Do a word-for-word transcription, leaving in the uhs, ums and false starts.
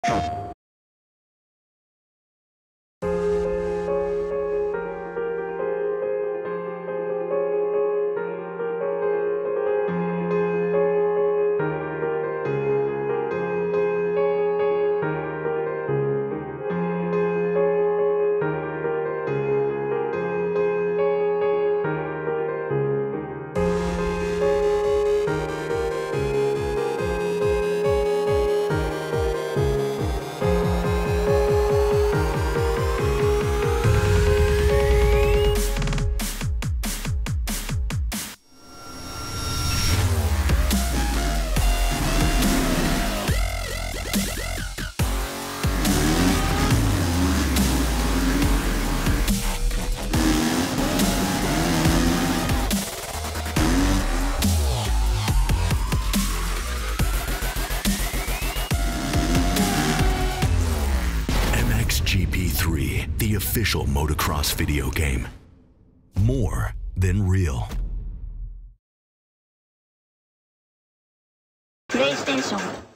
M X G P three, the official motocross video game. More than real. PlayStation